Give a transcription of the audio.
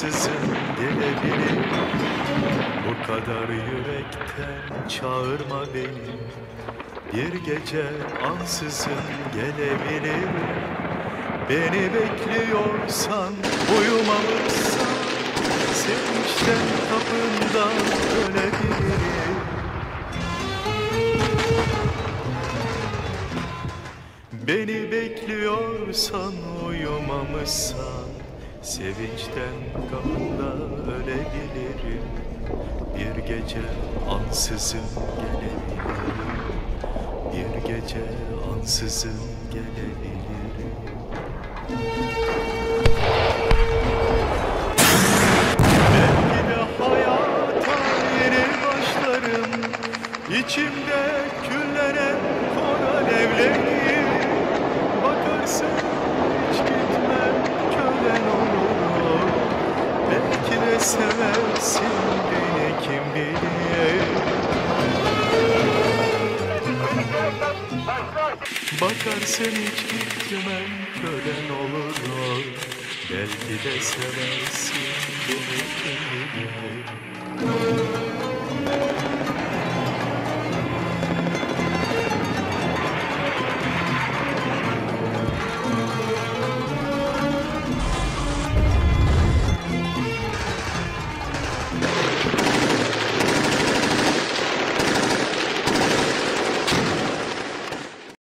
ansızın gelebilir. Bu kadar yürekten çağırma beni. Bir gece ansızın gelebilir. Beni bekliyorsan, uyumamışsan, sevinçten kapından ölebilirim. Beni bekliyorsan, uyumamışsan, sevinçten kapında ölebilirim. Bir gece ansızın gelebilirim. Bir gece ansızın gelebilirim. Belki de hayata yeni başlarım. İçimde küllere kor alevleri. Bakarsın hiç gitmem, kölen olurum. Belki de seversin beni, kim bilir. Bakarsın hiç gitmem, kölen olurum. Belki de seversin beni, kim bilir.